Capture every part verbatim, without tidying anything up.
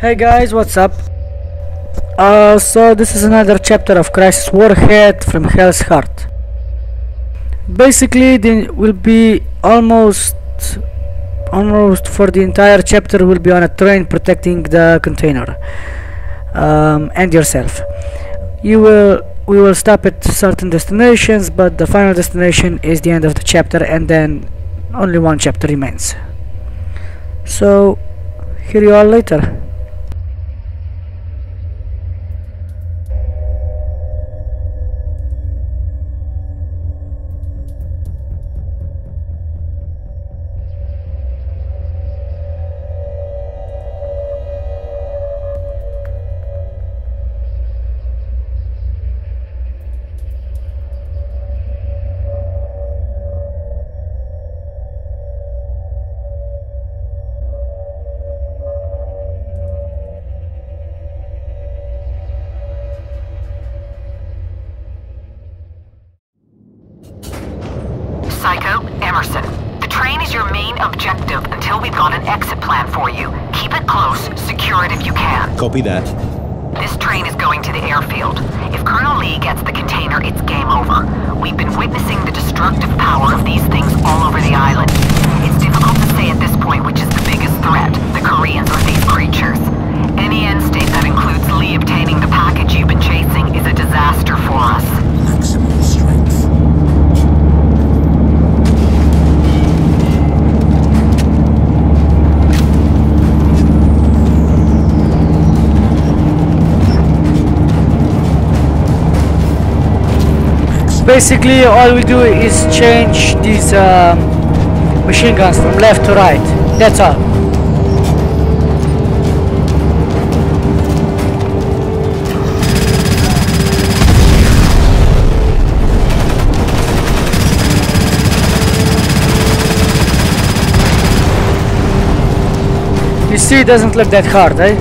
Hey guys, what's up? Uh, so this is another chapter of Crysis Warhead from Hell's Heart. Basically, there will be almost, almost for the entire chapter will be on a train protecting the container um, and yourself. You will, we will stop at certain destinations, but the final destination is the end of the chapter, and then only one chapter remains. So, hear you all later. Psycho, Emerson. The train is your main objective until we've got an exit plan for you. Keep it close, secure it if you can. Copy that. This train is going to the airfield. If Colonel Lee gets the container, it's game over. We've been witnessing the destructive power of these things all over the island. It's difficult to say at this point which is the biggest threat, the Koreans or these creatures. Any end state that includes Lee obtaining the package you've been chasing is a disaster for us. Maximum strength. Basically, all we do is change these um, machine guns from left to right. That's all. You see, it doesn't look that hard, eh?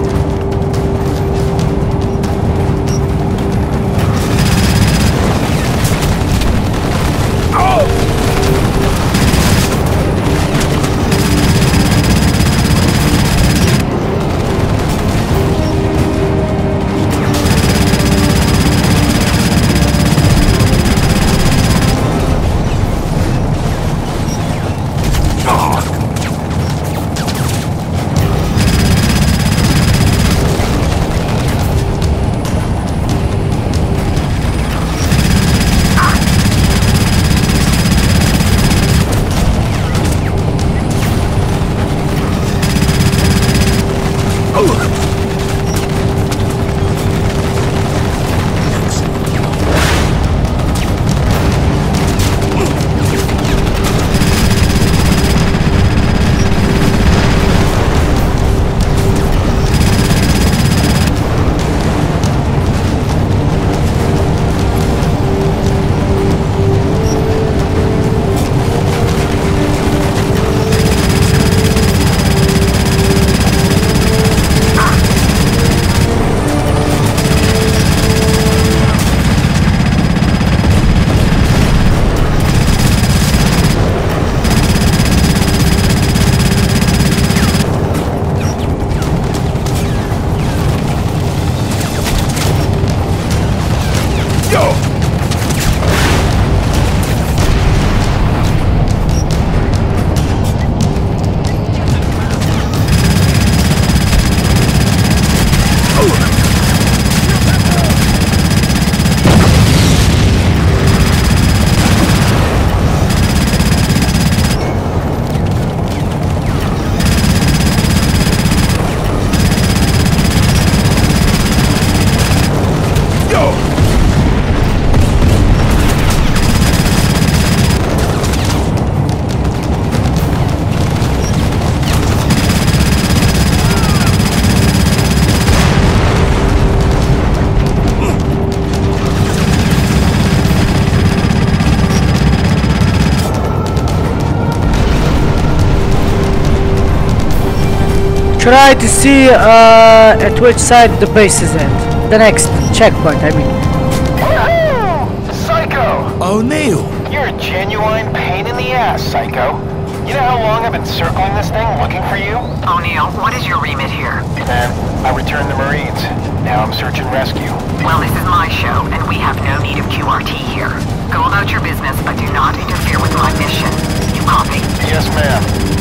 Try to see uh, at which side the base is at. The next checkpoint, I mean. Psycho! O'Neill! You're a genuine pain in the ass, Psycho. You know how long I've been circling this thing looking for you? O'Neill, what is your remit here? Man, I returned the Marines. Now I'm search and rescue. Well, this is my show, and we have no need of Q R T here. Go about your business, but do not interfere with my mission. You copy? Yes, ma'am.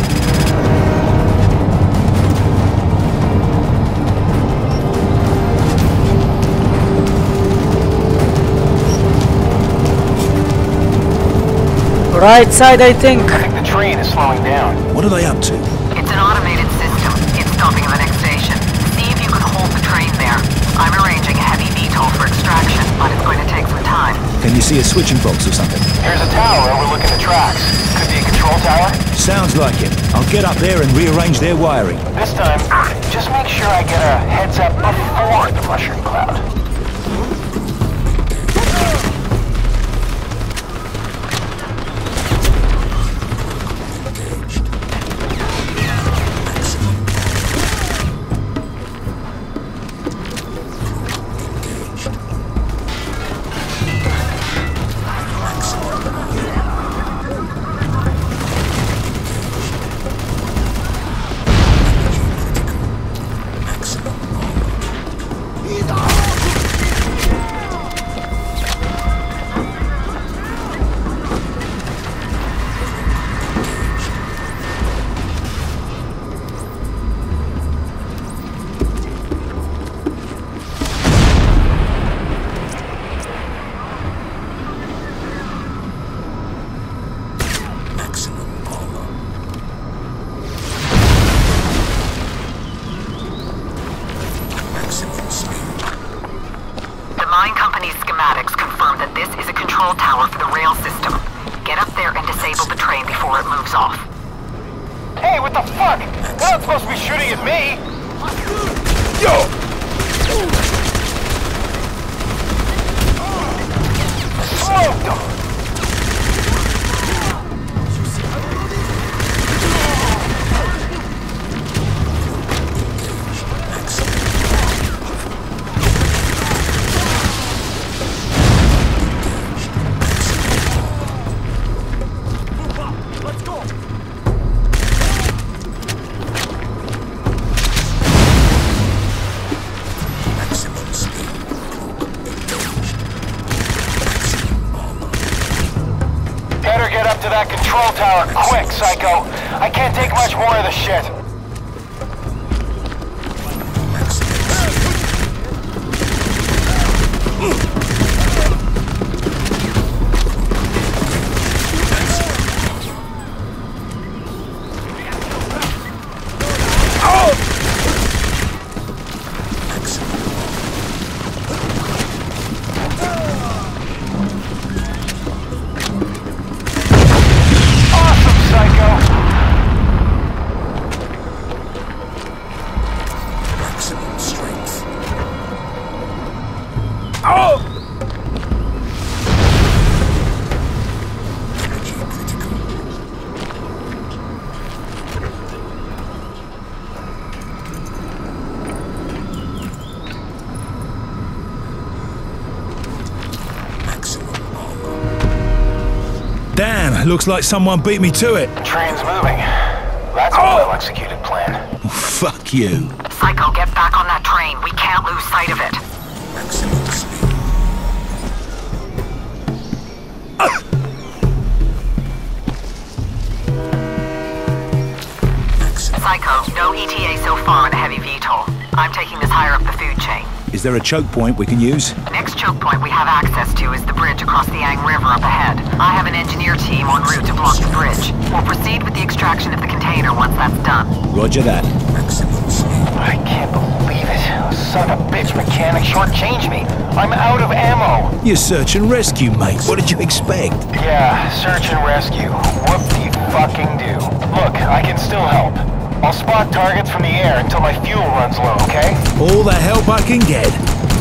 Right side, I think. I think the train is slowing down. What are they up to? It's an automated system. It's stopping in the next station. See if you can hold the train there. I'm arranging a heavy V TOL for extraction, but it's going to take some time. Can you see a switching box or something? Here's a tower overlooking the tracks. Could be a control tower. Sounds like it. I'll get up there and rearrange their wiring. This time, just make sure I get a heads up before the mushroom cloud. Hey, what the fuck? They're not supposed to be shooting at me! Yo! Smoked them! To that control tower, quick, Psycho. I can't take much more of the shit. Damn, looks like someone beat me to it. Train's moving. That's a well-executed plan. Oh, fuck you. Psycho, get back on that train. We can't lose sight of it. Maximum speed. Psycho, no E T A so far on a heavy V TOL. I'm taking this higher up the food chain. Is there a choke point we can use? Next choke point we have access to is the bridge across the Yang River up ahead. I have an engineer team en route to block the bridge. We'll proceed with the extraction of the container once that's done. Roger that. Maximum speed. I can't believe it. Son of a bitch mechanic shortchanged me. I'm out of ammo. You search and rescue, mate. What did you expect? Yeah, search and rescue. Whoop-de-fucking-do. Look, I can still help. I'll spot targets from the air until my fuel runs low, okay? All the help I can get.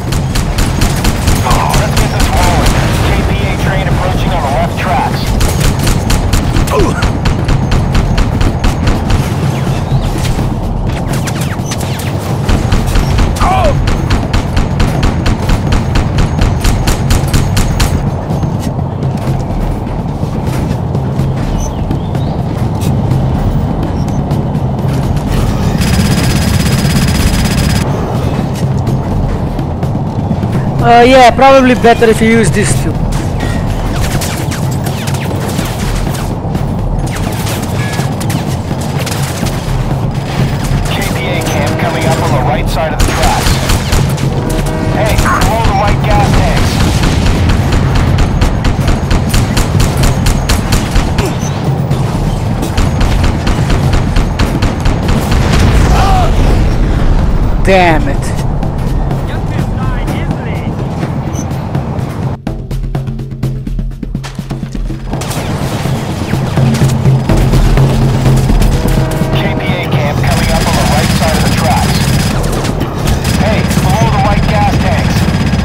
Oh, let's get this rolling. K P A train approaching on the left tracks. Oh. Uh, yeah, probably better if you use this too. K P A camp coming up on the right side of the tracks. Hey, below the white gas tanks. Damn it. K P A camp coming up on the right side of the tracks. Hey, below the white gas tanks.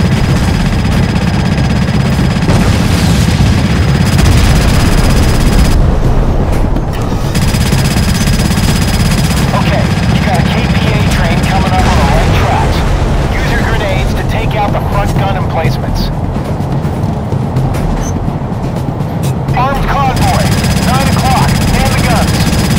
Okay, you got a K P A train coming up on the right tracks. Use your grenades to take out the front gun emplacements. Armed convoy, nine o'clock, man the guns.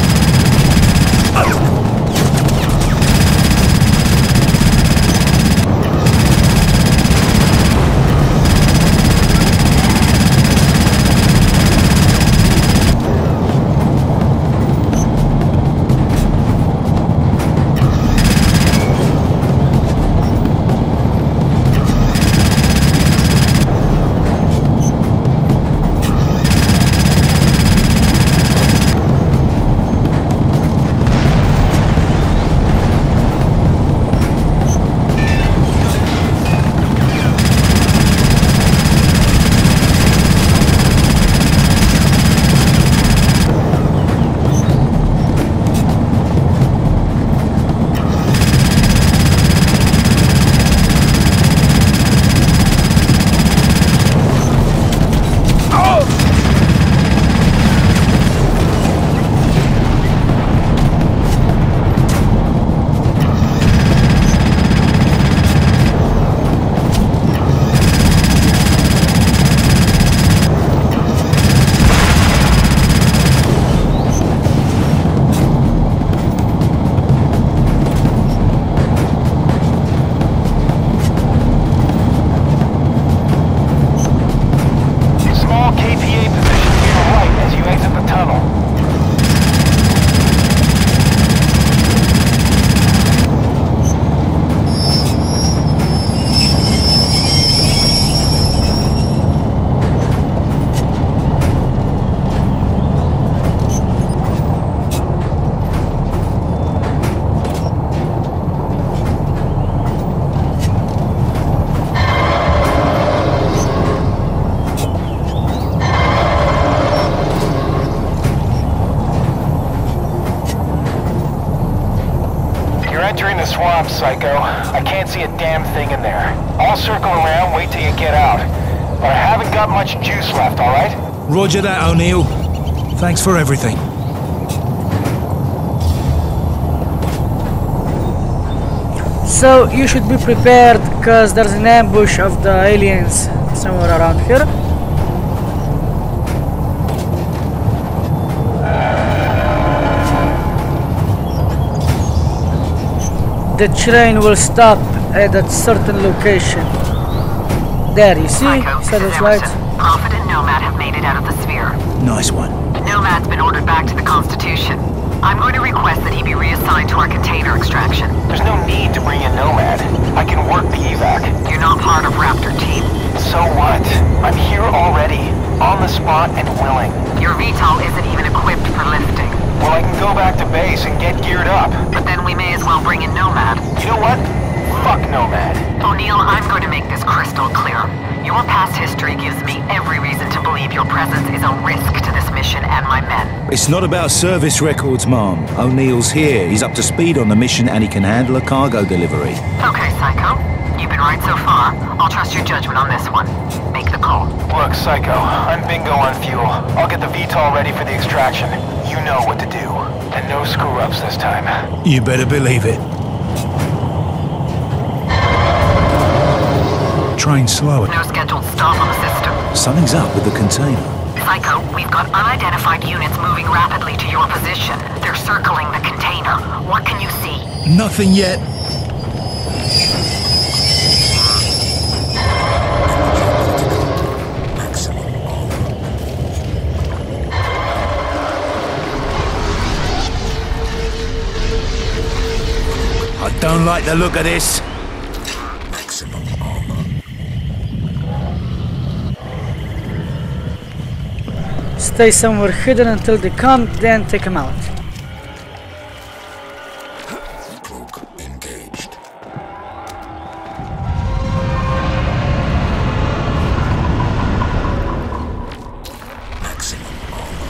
Small K P A position to your right as you exit the tunnel. You're entering the swamp, Psycho. I can't see a damn thing in there. I'll circle around, wait till you get out. But I haven't got much juice left, alright? Roger that, O'Neill. Thanks for everything. So you should be prepared because there's an ambush of the aliens somewhere around here. The train will stop at a certain location. There, you see? Psycho, See this those is lights? Emerson. Prophet and Nomad have made it out of the sphere. Nice one. Nomad's been ordered back to the Constitution. I'm going to request that he be reassigned to our container extraction. There's no need to bring in Nomad. I can work the evac. You're not part of Raptor Team. So what? I'm here already. On the spot and willing. Your V TOL isn't even equipped for lifting. Well, I can go back to base and get geared up. But then we may as well bring in Nomad. You know what? Fuck Nomad. O'Neill, I'm going to make this crystal clear. Your past history gives me every reason to believe your presence is a risk to this mission and my men. It's not about service records, Mom. O'Neill's here. He's up to speed on the mission and he can handle a cargo delivery. Okay, Psycho. You've been right so far. I'll trust your judgment on this one. Make the call. Look, Psycho, I'm bingo on fuel. I'll get the V TOL ready for the extraction. You know what to do. And no screw-ups this time. You better believe it. Train slower. No scheduled stop on the system. Something's up with the container. Psycho, we've got unidentified units moving rapidly to your position. They're circling the container. What can you see? Nothing yet. don't like the look of this. Maximum armor. Stay somewhere hidden until they come, then take them out. Cloak engaged. Maximum armor.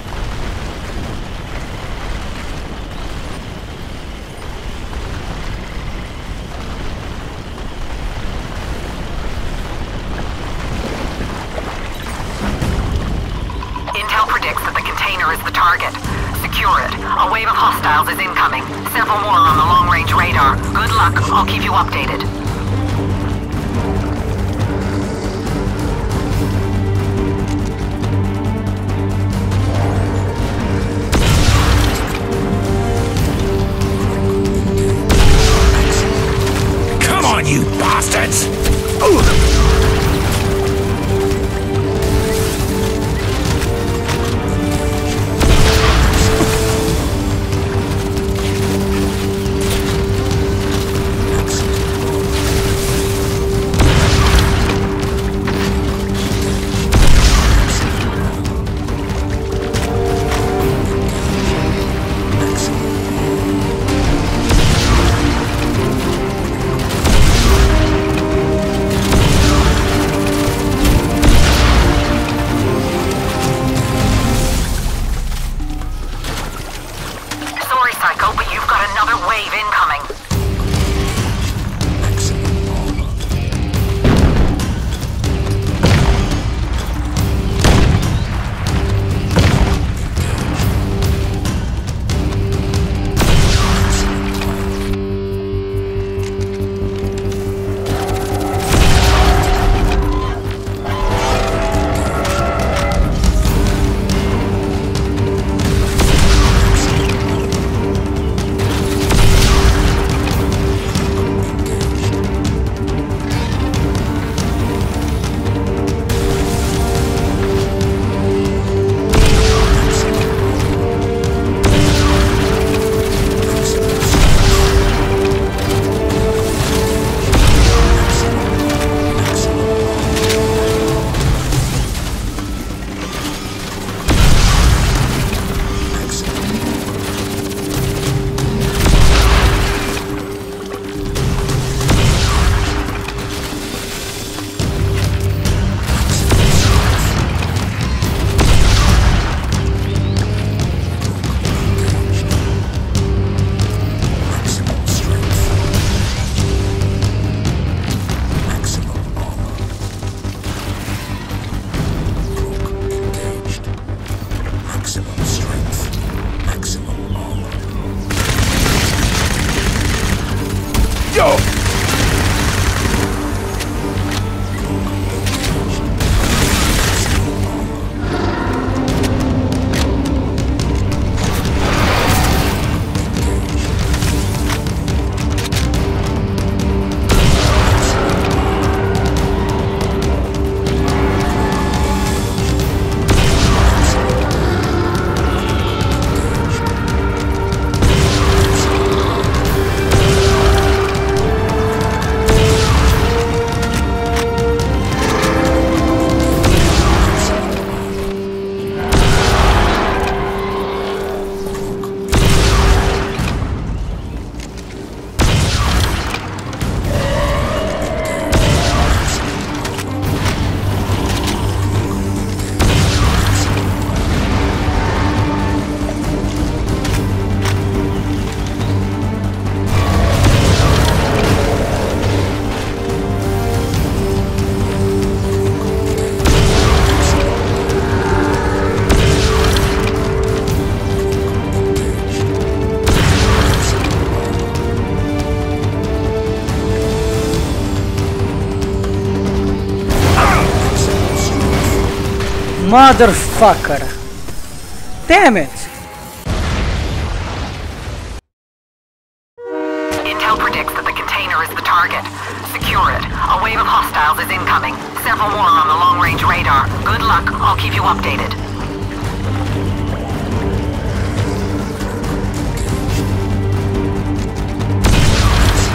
Intel predicts that the container is the target. Secure it. A wave of hostiles is incoming. Several more on the long-range radar. Good luck. I'll keep you updated. Come on, you bastards! Ooh. Sorry, Psycho, but you've got another wave incoming. Maximum armor. Maximum strength. Maximum armor. Cloak engaged. Maximum strength. Maximum armor. Yo! Motherfucker! Damn it! Intel predicts that the container is the target. Secure it. A wave of hostiles is incoming. Several more on the long-range radar. Good luck. I'll keep you updated. Maximum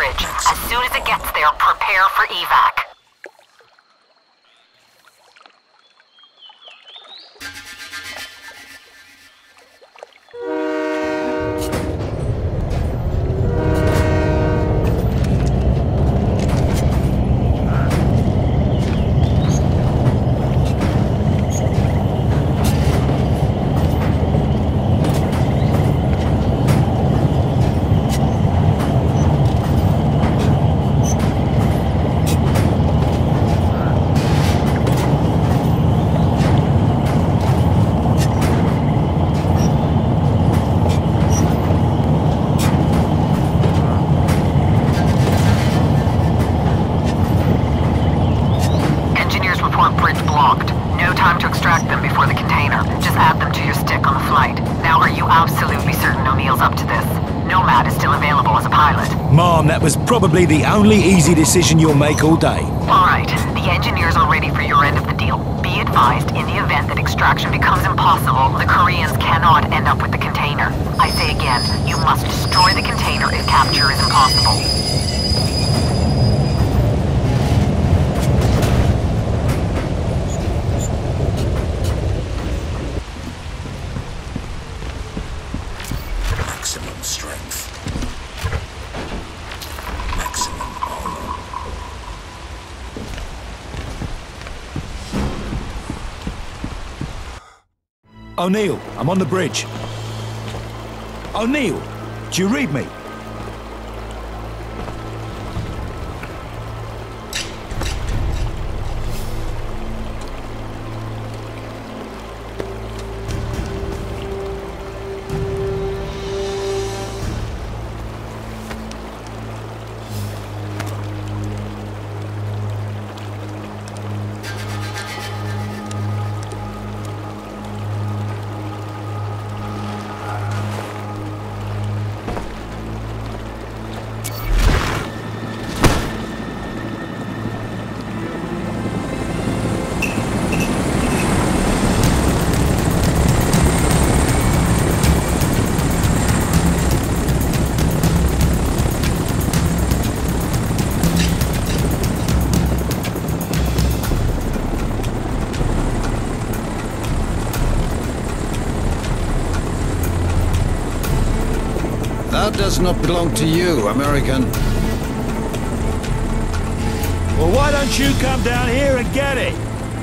bridge. As soon as it gets there, prepare for evac. Mom, that was probably the only easy decision you'll make all day. Alright, the engineers are ready for your end of the deal. Be advised, in the event that extraction becomes impossible, the Koreans cannot end up with the container. I say again, you must destroy the container if capture is impossible. Maximum strength. Maximum armor. O'Neill, I'm on the bridge. O'Neill, do you read me? That does not belong to you, American. Well, why don't you come down here and get it?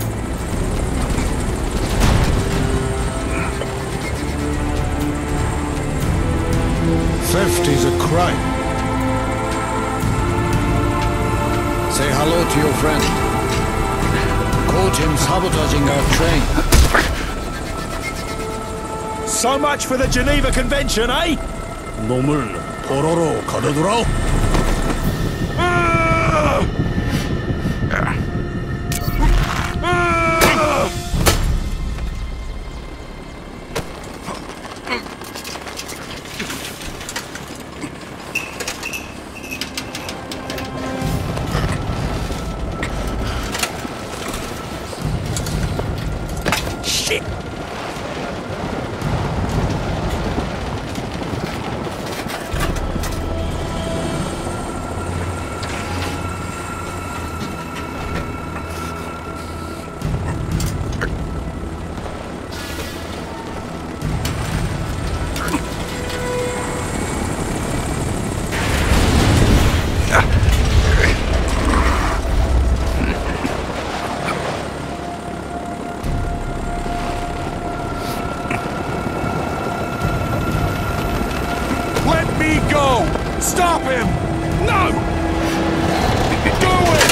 Theft is a crime. Say hello to your friend. Caught him sabotaging our train. So much for the Geneva Convention, eh? 놈을 포로로 가둬두라. Shit! Go! Stop him! No! Do it!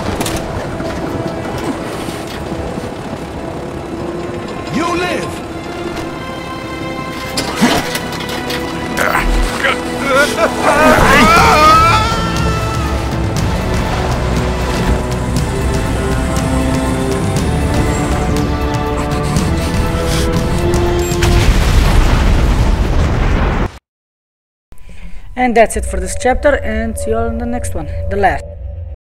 You live! And that's it for this chapter, and see you all in the next one, the last.